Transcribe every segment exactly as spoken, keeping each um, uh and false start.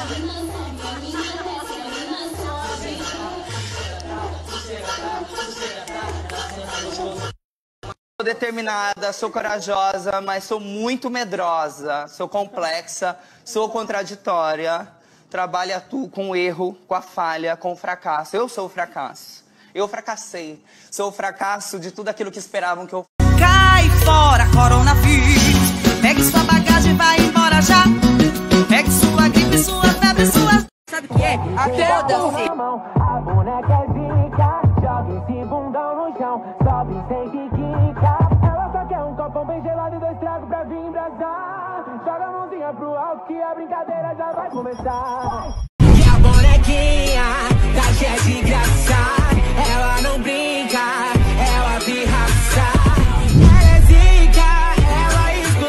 Sou determinada, sou corajosa, mas sou muito medrosa, sou complexa, sou contraditória, trabalho e atuo com o erro, com a falha, com o fracasso. Eu sou o fracasso. Eu fracassei. Sou o fracasso de tudo aquilo que esperavam que eu... Cai fora, coronavírus. Pegue sua bagagem e vai embora já. Pegue sua gripe, sua febre, sua... Sabe o que é? Até foda-se. A boneca é zica, joga esse bundão no chão, sobe sem que quica. Ela só quer um copão bem gelado e dois tragos pra vir embrasar. Joga a mãozinha pro alto que a brincadeira já vai começar. E a bonequinha tá cheia de graça. Ela não brinca, ela pirraça. Ela é zica, ela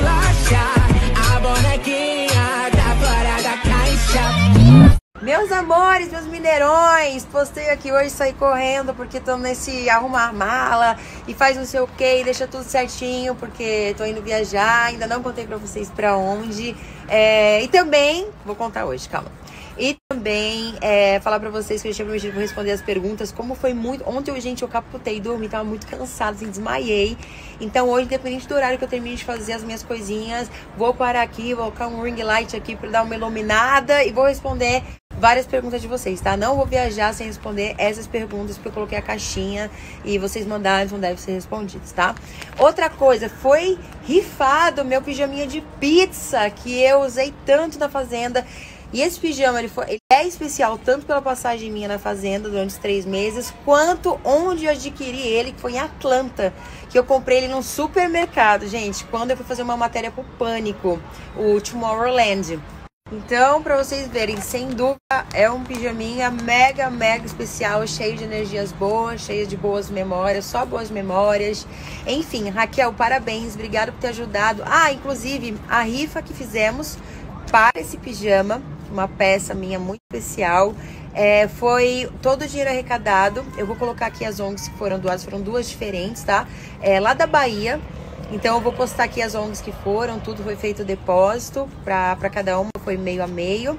esculacha. A bonequinha tá fora da caixa. Meus amores, meus mineirões, postei aqui hoje, saí correndo porque tô nesse arrumar mala e faz não sei o que, deixa tudo certinho porque tô indo viajar, ainda não contei pra vocês pra onde. É, e também, vou contar hoje, calma. E também é, falar pra vocês que eu tinha prometido responder as perguntas, como foi muito... Ontem, eu, gente, eu capotei, dormi, tava muito cansada, assim, desmaiei. Então hoje, independente do horário que eu termine de fazer as minhas coisinhas, vou parar aqui, vou colocar um ring light aqui pra dar uma iluminada e vou responder várias perguntas de vocês, tá? Não vou viajar sem responder essas perguntas, porque eu coloquei a caixinha e vocês mandaram, então devem ser respondidos, tá? Outra coisa, foi rifado meu pijaminha de pizza, que eu usei tanto na fazenda. E esse pijama, ele, foi, ele é especial tanto pela passagem minha na fazenda durante os três meses, quanto onde eu adquiri ele, que foi em Atlanta, que eu comprei ele num supermercado, gente, quando eu fui fazer uma matéria pro Pânico, o Tomorrowland. Então, pra vocês verem, sem dúvida, é um pijaminha mega, mega especial, cheio de energias boas, cheio de boas memórias, só boas memórias. Enfim, Raquel, parabéns, obrigado por ter ajudado. Ah, inclusive, a rifa que fizemos para esse pijama, uma peça minha muito especial, é, foi todo o dinheiro arrecadado. Eu vou colocar aqui as O N Gs que foram doadas, foram duas diferentes, tá? É, lá da Bahia. Então eu vou postar aqui as O N Gs que foram, tudo foi feito depósito para cada uma, foi meio a meio.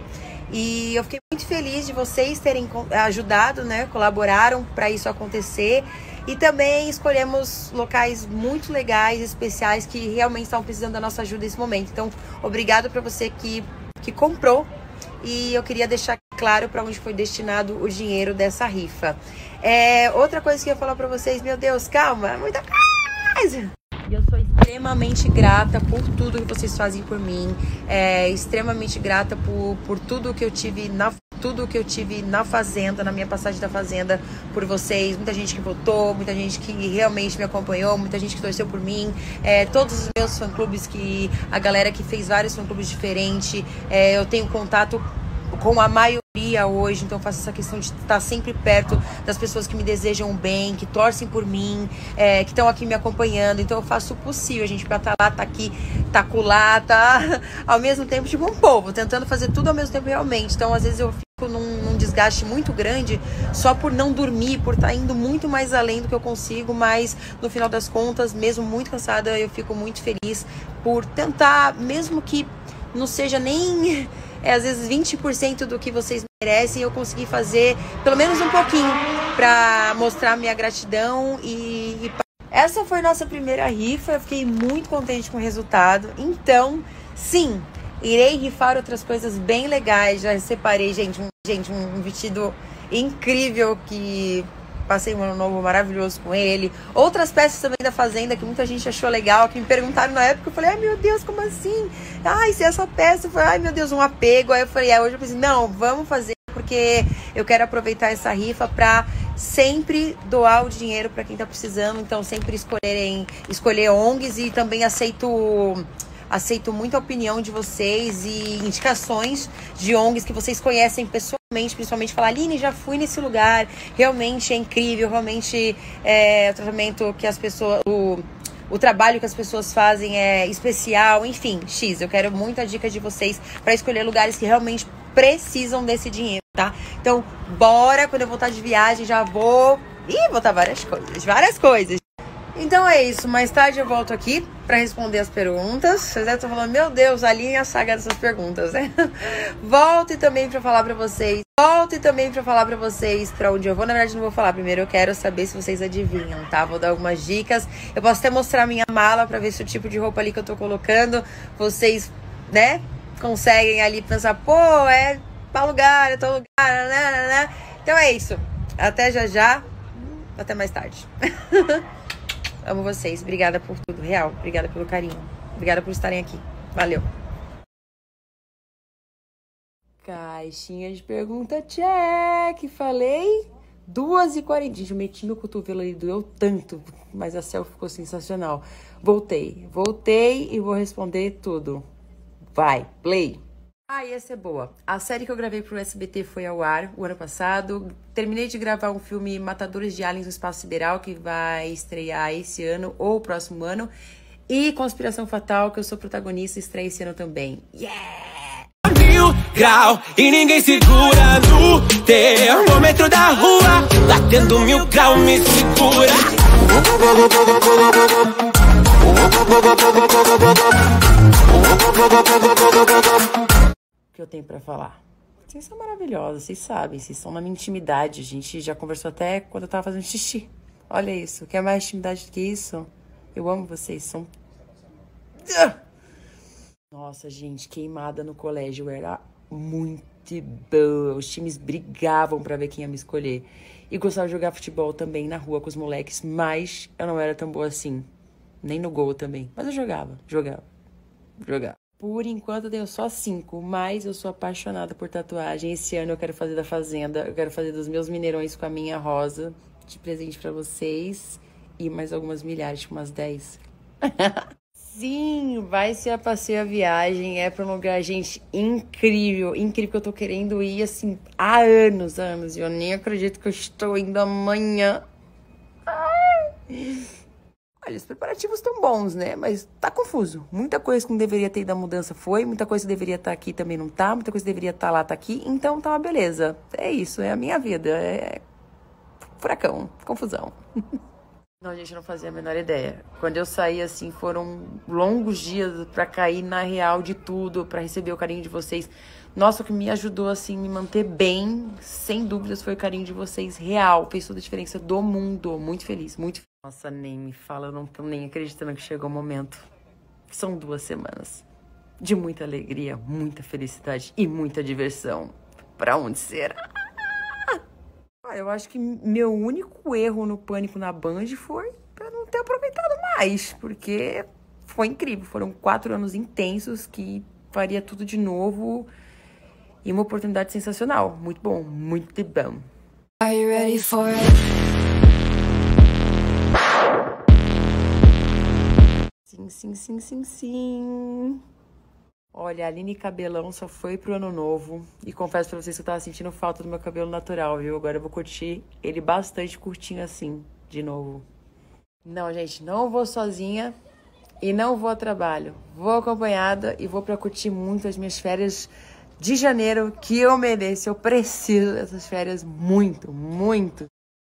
E eu fiquei muito feliz de vocês terem ajudado, né? Colaboraram para isso acontecer. E também escolhemos locais muito legais, especiais, que realmente estão precisando da nossa ajuda nesse momento. Então, obrigado para você que, que comprou. E eu queria deixar claro para onde foi destinado o dinheiro dessa rifa. É, outra coisa que eu ia falar para vocês, meu Deus, calma, muita coisa! E eu sou extremamente grata por tudo que vocês fazem por mim. É, extremamente grata por, por tudo que eu tive na tudo que eu tive na fazenda, na minha passagem da fazenda, por vocês. Muita gente que votou, muita gente que realmente me acompanhou, muita gente que torceu por mim. É, todos os meus fã-clubes, que a galera que fez vários fã-clubes diferentes. É, eu tenho contato com a maioria hoje, então eu faço essa questão de estar sempre perto das pessoas que me desejam bem, que torcem por mim, é, que estão aqui me acompanhando. Então eu faço o possível, gente, pra estar lá, tá aqui, tá colar, tá ao mesmo tempo, tipo um povo, tentando fazer tudo ao mesmo tempo realmente. Então às vezes eu fico num, num desgaste muito grande só por não dormir, por estar indo muito mais além do que eu consigo, mas no final das contas, mesmo muito cansada, eu fico muito feliz por tentar, mesmo que não seja nem... É, às vezes vinte por cento do que vocês merecem, eu consegui fazer pelo menos um pouquinho para mostrar minha gratidão. E, e essa foi nossa primeira rifa, eu fiquei muito contente com o resultado. Então, sim, irei rifar outras coisas bem legais. Já separei, gente, um, gente, um vestido incrível que... Passei um ano novo maravilhoso com ele. Outras peças também da Fazenda que muita gente achou legal, que me perguntaram na época. Eu falei, ai meu Deus, como assim? Ai, se essa peça foi, ai meu Deus, um apego. Aí eu falei, é, hoje eu pensei, não, vamos fazer, porque eu quero aproveitar essa rifa pra sempre doar o dinheiro pra quem tá precisando. Então sempre escolherem, escolher O N Gs, e também aceito... Aceito muita opinião de vocês e indicações de O N Gs que vocês conhecem pessoalmente, principalmente falar, Aline, já fui nesse lugar, realmente é incrível, realmente é, o tratamento que as pessoas, o, o trabalho que as pessoas fazem é especial, enfim, X, eu quero muita dica de vocês para escolher lugares que realmente precisam desse dinheiro, tá? Então, bora, quando eu voltar de viagem já vou... Ih, botar várias coisas, várias coisas. Então é isso, mais tarde eu volto aqui pra responder as perguntas. Vocês devem estar falando, meu Deus, alinha a saga dessas perguntas, né? Volto também pra falar pra vocês. Volto também pra falar pra vocês pra onde eu vou. Na verdade, não vou falar. Primeiro eu quero saber se vocês adivinham, tá? Vou dar algumas dicas. Eu posso até mostrar minha mala pra ver se o tipo de roupa ali que eu tô colocando, vocês, né, conseguem ali pensar, pô, é tal lugar, é tal lugar, né, né, né. Então é isso. Até já já. Até mais tarde. Amo vocês. Obrigada por tudo. Real. Obrigada pelo carinho. Obrigada por estarem aqui. Valeu. Caixinha de pergunta, check. Falei. duas e quarenta. Gente, eu meti meu cotovelo ali, doeu tanto. Mas a selfie ficou sensacional. Voltei. Voltei e vou responder tudo. Vai. Play. Ah, e essa é boa. A série que eu gravei pro S B T foi ao ar o ano passado. Terminei de gravar um filme Matadores de Aliens no Espaço Sideral, que vai estrear esse ano ou o próximo ano. E Conspiração Fatal, que eu sou protagonista, estreia esse ano também. Yeah! Mil grau e ninguém segura no termômetro da rua. Batendo mil grau, me segura. Que eu tenho pra falar. Vocês são maravilhosos, vocês sabem, vocês estão na minha intimidade. A gente já conversou até quando eu tava fazendo xixi. Olha isso, quer mais intimidade do que isso? Eu amo vocês, são... Nossa, gente, queimada no colégio, eu era muito boa. Os times brigavam pra ver quem ia me escolher. E gostava de jogar futebol também na rua com os moleques, mas eu não era tão boa assim. Nem no gol também, mas eu jogava, jogava, jogava. Por enquanto eu tenho só cinco, mas eu sou apaixonada por tatuagem. Esse ano eu quero fazer da Fazenda, eu quero fazer dos meus mineirões com a minha rosa, de presente pra vocês. E mais algumas milhares, tipo umas dez. Sim, vai ser a passeio a viagem, é pra um lugar, gente, incrível, incrível, que eu tô querendo ir, assim, há anos, anos. E eu nem acredito que eu estou indo amanhã. Ai. Olha, os preparativos estão bons, né? Mas tá confuso. Muita coisa que não deveria ter ido da mudança foi, muita coisa que deveria estar aqui também não tá, muita coisa que deveria estar lá tá aqui, então tá uma beleza. É isso, é a minha vida, é furacão, confusão. Não, gente, eu não fazia a menor ideia. Quando eu saí, assim, foram longos dias pra cair na real de tudo, pra receber o carinho de vocês. Nossa, o que me ajudou, assim, me manter bem, sem dúvidas, foi o carinho de vocês real. Fez toda a diferença do mundo. Muito feliz, muito feliz. Nossa, nem me fala, eu não tô nem acreditando que chegou o momento. São duas semanas de muita alegria, muita felicidade e muita diversão. Pra onde será? Ah, eu acho que meu único erro no Pânico na Band foi pra não ter aproveitado mais, porque foi incrível. Foram quatro anos intensos que faria tudo de novo e uma oportunidade sensacional. Muito bom, muito bom. Are you ready for it? Sim, sim, sim, sim, sim. Olha, a Aline Cabelão só foi pro ano novo. E confesso pra vocês que eu tava sentindo falta do meu cabelo natural, viu? Agora eu vou curtir ele bastante curtinho assim, de novo. Não, gente, não vou sozinha e não vou a trabalho. Vou acompanhada e vou pra curtir muito as minhas férias de janeiro, que eu mereço. Eu preciso dessas férias muito, muito.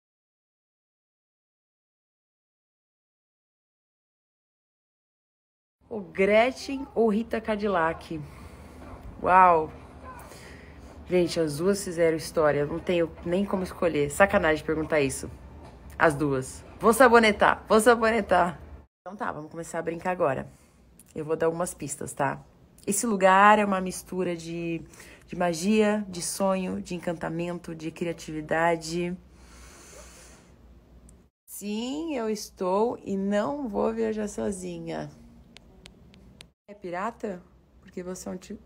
O Gretchen ou Rita Cadillac? Uau! Gente, as duas fizeram história. Não tenho nem como escolher. Sacanagem perguntar isso. As duas. Vou sabonetar, vou sabonetar. Então tá, vamos começar a brincar agora. Eu vou dar algumas pistas, tá? Esse lugar é uma mistura de, de magia, de sonho, de encantamento, de criatividade. Sim, eu estou e não vou viajar sozinha. É pirata? Porque você é um tipo...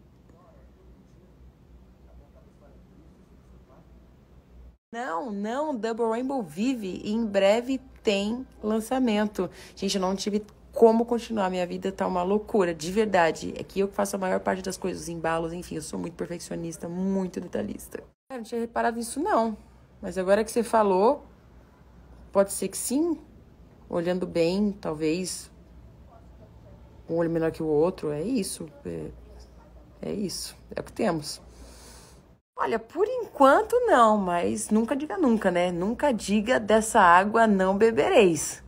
Não, não, Double Rainbow vive e em breve tem lançamento. Gente, eu não tive como continuar. Minha vida tá uma loucura, de verdade. É que eu que faço a maior parte das coisas, os embalos, enfim, eu sou muito perfeccionista, muito detalhista. Eu não tinha reparado nisso, não. Mas agora que você falou, pode ser que sim. Olhando bem, talvez... um olho menor que o outro, é isso. É, é isso, é o que temos. Olha, por enquanto não, mas nunca diga nunca, né? Nunca diga dessa água não bebereis.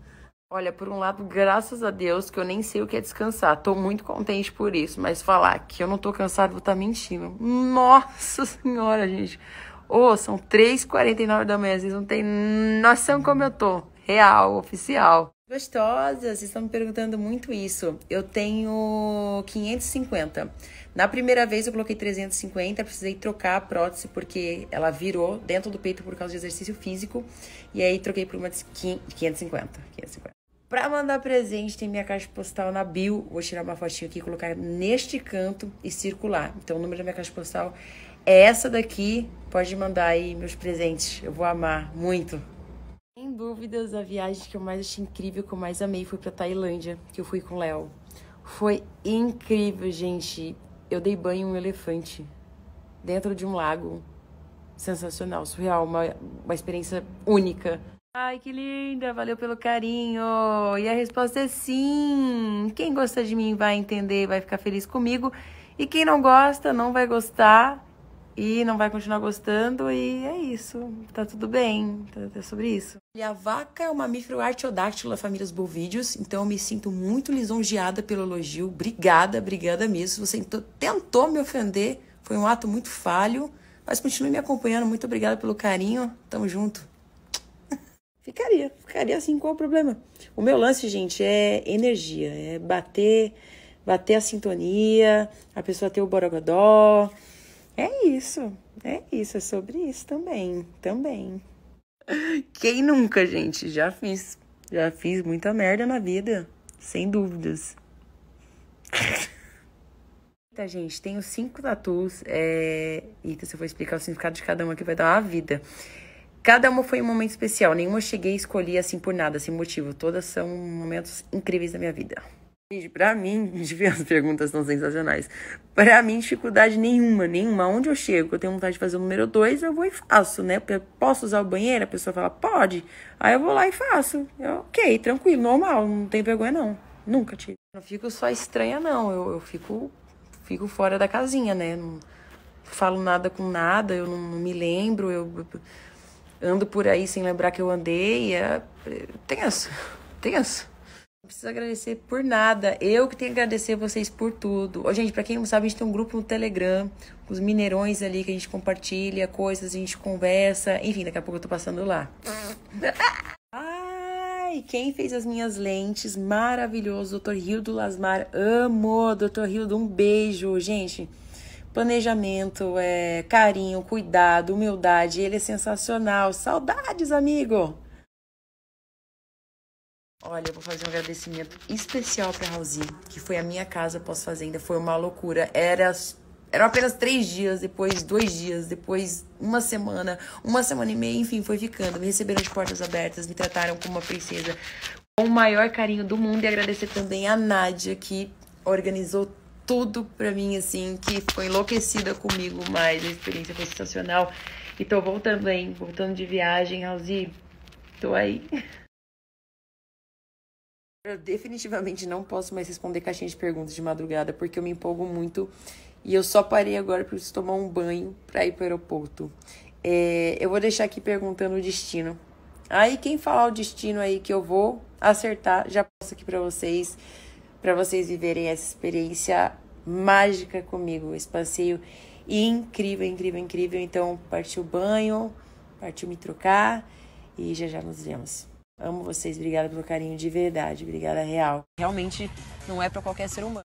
Olha, por um lado, graças a Deus, que eu nem sei o que é descansar. Tô muito contente por isso, mas falar que eu não tô cansado, vou estar mentindo. Nossa Senhora, gente. Ô, oh, são três e quarenta e nove da manhã, vocês não têm noção como eu tô. Real, oficial. Gostosa, vocês estão me perguntando muito isso. Eu tenho quinhentos e cinquenta. Na primeira vez eu coloquei trezentos e cinquenta, precisei trocar a prótese porque ela virou dentro do peito por causa de exercício físico. E aí troquei por uma de quinhentos e cinquenta. quinhentos e cinquenta. Pra mandar presente, tem minha caixa postal na bio. Vou tirar uma fotinha aqui, colocar neste canto e circular. Então, o número da minha caixa postal é essa daqui. Pode mandar aí meus presentes. Eu vou amar muito. Sem dúvidas, a viagem que eu mais achei incrível, que eu mais amei, foi pra Tailândia, que eu fui com o Léo. Foi incrível, gente. Eu dei banho em um elefante dentro de um lago. Sensacional, surreal. Uma, uma experiência única. Ai, que linda, valeu pelo carinho. E a resposta é sim. Quem gosta de mim vai entender, vai ficar feliz comigo. E quem não gosta, não vai gostar e não vai continuar gostando. E é isso, tá tudo bem, é sobre isso. E a vaca é um mamífero artiodáctilo da família dos bovídeos, então eu me sinto muito lisonjeada pelo elogio. Obrigada, obrigada mesmo. Se você tentou me ofender, foi um ato muito falho, mas continue me acompanhando. Muito obrigada pelo carinho, tamo junto. Ficaria, ficaria assim, qual o problema? O meu lance, gente, é energia, é bater, bater a sintonia, a pessoa ter o borogodó. É isso, é isso, é sobre isso também, também. Quem nunca, gente? Já fiz, já fiz muita merda na vida, sem dúvidas. Eita, gente, tenho cinco tatus, é... Eita, se eu for explicar o significado de cada uma aqui vai dar uma vida. Cada uma foi um momento especial, nenhuma eu cheguei e escolhi assim por nada, sem motivo. Todas são momentos incríveis da minha vida. Gente, pra mim, as perguntas são sensacionais. Pra mim, dificuldade nenhuma, nenhuma. Onde eu chego, eu tenho vontade de fazer o número dois, eu vou e faço, né? Posso usar o banheiro? A pessoa fala, pode. Aí eu vou lá e faço. Eu, ok, tranquilo, normal, não tem vergonha não. Nunca tive. Não fico só estranha não, eu, eu fico, fico fora da casinha, né? Não falo nada com nada, eu não, não me lembro, eu... ando por aí sem lembrar que eu andei, é tenso, tenso. Não preciso agradecer por nada, eu que tenho que agradecer vocês por tudo. Ô, gente, pra quem não sabe, a gente tem um grupo no Telegram, com os mineirões ali, que a gente compartilha coisas, a gente conversa, enfim, daqui a pouco eu tô passando lá. Ai, quem fez as minhas lentes, maravilhoso, doutor Hildo Lasmar, amo, doutor Hildo, um beijo, gente. Planejamento, é, carinho, cuidado, humildade, ele é sensacional. Saudades, amigo! Olha, eu vou fazer um agradecimento especial pra Raulzinho, que foi a minha casa pós-fazenda, foi uma loucura. Era, eram apenas três dias, depois dois dias, depois uma semana, uma semana e meia, enfim, foi ficando. Me receberam de portas abertas, me trataram como uma princesa, com o maior carinho do mundo. E agradecer também a Nádia, que organizou tudo pra mim, assim, que foi enlouquecida comigo, mas a experiência foi sensacional. E tô voltando aí, voltando de viagem, Raulzinho, tô aí. Eu definitivamente não posso mais responder caixinha de perguntas de madrugada, porque eu me empolgo muito. E eu só parei agora pra preciso tomar um banho pra ir pro aeroporto. É, eu vou deixar aqui perguntando o destino. Aí quem falar o destino aí que eu vou acertar, já passo aqui pra vocês, pra vocês viverem essa experiência mágica comigo. Esse passeio incrível, incrível, incrível. Então, partiu o banho, partiu me trocar e já já nos vemos. Amo vocês, obrigada pelo carinho de verdade, obrigada real. Realmente não é pra qualquer ser humano.